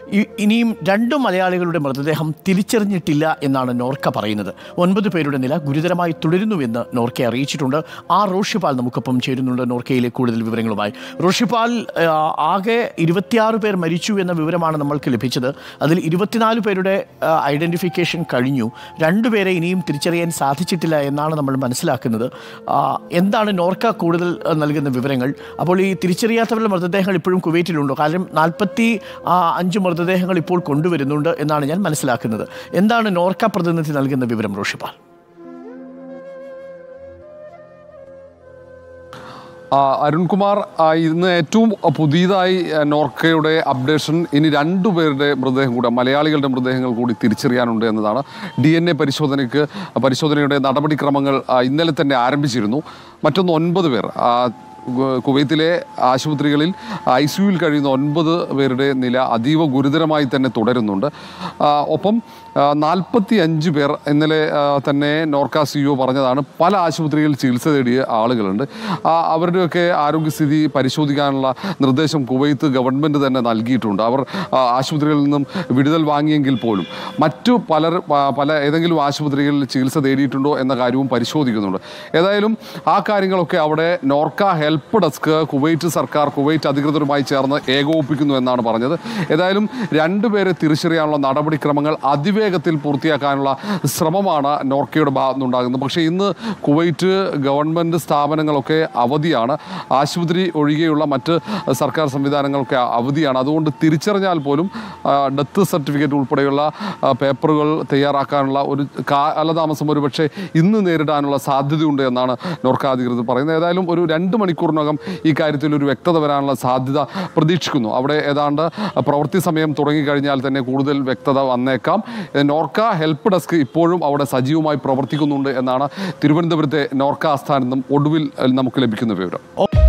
ഇനിയും 2 മലയാളികളുടെ മൃതദേഹം തിരിച്ചറിഞ്ഞിട്ടില്ല എന്നാണ് നോർക്ക പറയുന്നത്. 9 പേരുടെ നില ഗുരുതരമായി തുടരുന്നുവെന്ന് നോർക്കയെ അറിയിച്ചിട്ടുണ്ട്. റോഷിപാൽ നമുക്കൊപ്പം ചേരുന്നുണ്ട് നോർക്കയിലെ കൂടുതൽ വിവരങ്ങളുമായി. റോഷിപാൽ, ആകെ 26 പേർ മരിച്ചു എന്ന വിവരമാണ് നമ്മൾക്ക് ലഭിച്ചത്. അതിൽ 24 പേരുടെ ഐഡൻറ്റിഫിക്കേഷൻ കഴിഞ്ഞു. 2 പേരെ ഇനിയും തിരിച്ചറിയാൻ സാധിച്ചിട്ടില്ല എന്നാണ് നമ്മൾ മനസ്സിലാക്കുന്നത്. എന്താണ് നോർക്ക കൂടുതൽ നൽകുന്ന വിവരങ്ങൾ? അപ്പോൾ ഈ തിരിച്ചറിയാത്തവരുടെ മൃതദേഹങ്ങൾ ഇപ്പോഴും കുവൈറ്റിലുണ്ടോ? കാരണം 45 മൃതദേഹങ്ങൾ ഇപ്പോൾ കൊണ്ടുവരുന്നുണ്ട് എന്നാണ് ഞാൻ മനസ്സിലാക്കുന്നത്. എന്താണ് നോർക്ക പ്രതിനിധി നൽകുന്ന വിവരം റോഷിപാൽ? അരുൺകുമാർ, ഇന്ന് ഏറ്റവും പുതിയതായി നോർക്കയുടെ അപ്ഡേഷൻ ഇനി 2 പേരുടെ മൃതദേഹം കൂടെ, മലയാളികളുടെ മൃതദേഹങ്ങൾ കൂടി തിരിച്ചറിയാനുണ്ട് എന്നതാണ്. DNA പരിശോധനയുടെ നടപടിക്രമങ്ങൾ ഇന്നലെ തന്നെ ആരംഭിച്ചിരുന്നു. മറ്റൊന്ന് 9 പേർ കുവൈത്തിലെ ആശുപത്രികളിൽ ICUവിൽ കഴിയുന്ന 9 പേരുടെ നില അതീവ ഗുരുതരമായി തന്നെ തുടരുന്നുണ്ട്. ഒപ്പം 45 പേർ ഇന്നലെ തന്നെ നോർക്ക CEO പറഞ്ഞതാണ്, പല ആശുപത്രികളിൽ ചികിത്സ തേടിയ ആളുകളുണ്ട്. അവരുടെയൊക്കെ ആരോഗ്യസ്ഥിതി പരിശോധിക്കാനുള്ള നിർദ്ദേശം കുവൈത്ത് ഗവൺമെൻറ് തന്നെ നൽകിയിട്ടുണ്ട്. അവർ ആശുപത്രികളിൽ നിന്നും വിടുതൽ വാങ്ങിയെങ്കിൽ പോലും മറ്റു ഏതെങ്കിലും ആശുപത്രികളിൽ ചികിത്സ തേടിയിട്ടുണ്ടോ എന്ന കാര്യവും പരിശോധിക്കുന്നുണ്ട്. ഏതായാലും ആ കാര്യങ്ങളൊക്കെ അവിടെ നോർക്ക ഹെൽപ്പ് ഡെസ്ക് കുവൈറ്റ് സർക്കാർ കുവൈറ്റ് അധികൃതരുമായി ചേർന്ന് ഏകോപിപ്പിക്കുന്നു എന്നാണ് പറഞ്ഞത്. ഏതായാലും 2 പേരെ തിരിച്ചറിയാനുള്ള നടപടിക്രമങ്ങൾ അതിവേഗത്തിൽ പൂർത്തിയാക്കാനുള്ള ശ്രമമാണ് നോർക്കയുടെ ഭാഗത്തുനിന്നുണ്ടാകുന്നത്. പക്ഷേ ഇന്ന് കുവൈറ്റ് ഗവൺമെൻറ് സ്ഥാപനങ്ങളൊക്കെ അവധിയാണ്. ആശുപത്രി ഒഴികെയുള്ള മറ്റ് സർക്കാർ സംവിധാനങ്ങളൊക്കെ അവധിയാണ്. അതുകൊണ്ട് തിരിച്ചറിഞ്ഞാൽ പോലും ഡെത്ത് സർട്ടിഫിക്കറ്റ് ഉൾപ്പെടെയുള്ള പേപ്പറുകൾ തയ്യാറാക്കാനുള്ള ഒരു കാലതാമസം ഒരുപക്ഷെ ഇന്ന് നേരിടാനുള്ള സാധ്യതയുണ്ട് എന്നാണ് നോർക്ക അധികൃതർ പറയുന്നത്. ഏതായാലും ഒരു 2 മണിക്കൂറിനകം ഈ കാര്യത്തിൽ ഒരു വ്യക്തത വരാനുള്ള സാധ്യത പ്രതീക്ഷിക്കുന്നു. അവിടെ ഏതാണ്ട് പ്രവൃത്തി സമയം തുടങ്ങിക്കഴിഞ്ഞാൽ തന്നെ കൂടുതൽ വ്യക്തത വന്നേക്കാം. നോർക്ക ഹെൽപ്പ് ഡെസ്ക് ഇപ്പോഴും അവിടെ സജീവമായി പ്രവർത്തിക്കുന്നുണ്ട് എന്നാണ് തിരുവനന്തപുരത്തെ നോർക്ക ആസ്ഥാനത്തും ഒടുവിൽ നമുക്ക് ലഭിക്കുന്ന വിവരം.